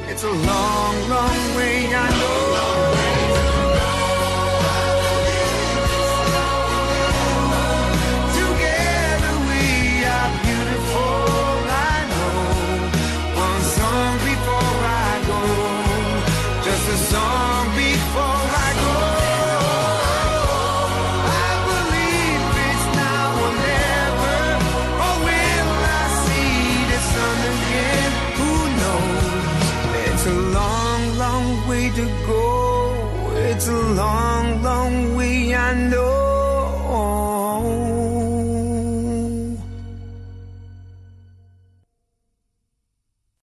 It's a long, long way, I know. Together we are beautiful, I know. One song before I go, just a song before I go. I believe it's now or never, or will I see the sun again? Who knows? It's a long, long way to go. It's a long, long way, I know.